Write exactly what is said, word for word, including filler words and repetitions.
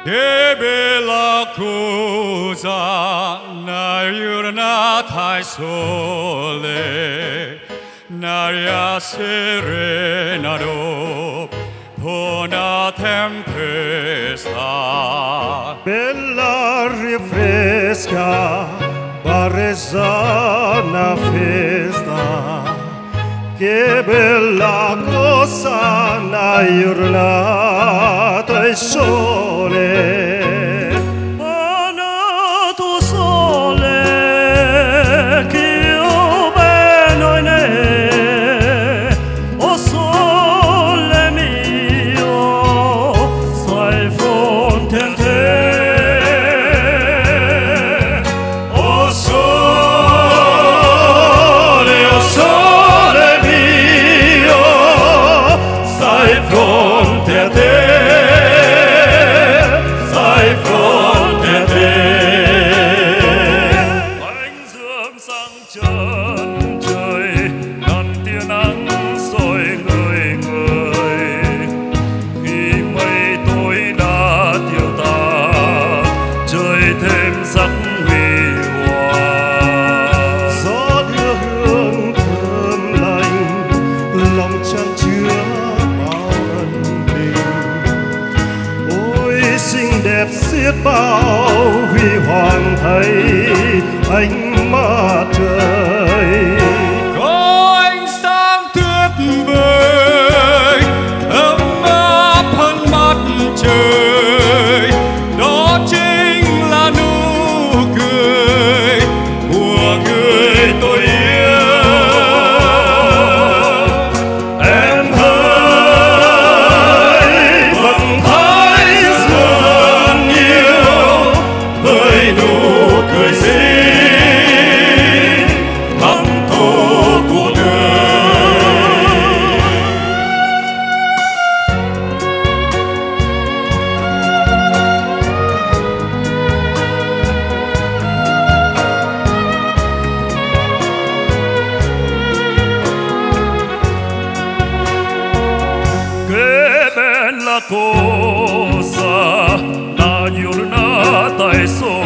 che bella cosa nell'urna al sole, nell'aria serena dopo una tempesta. Bella rinfresca, paresa una festa. Che bella cosa nell'urna al sole. Buono sole che io bene ne, o sole mio, stai fronte a te. O sole, o sole mio, stai fronte a te. Chân trời ngàn tia nắng soi người người khi mây tối đã tiêu tan trời thêm sắc huy hoàng. Gió đưa hương thơm lành lòng chan chứa bao ân tình. Ôi xinh đẹp xiết bao huy hoàng thấy ánh mặt trời. Có ánh sáng tuyệt vời ấm áp hơn mặt trời, đó chính là nụ cười của người tôi yêu. Em hỡi vẫn thấy dường nhiều với nụ cười xinh. Che bella cosa la giornata è sola.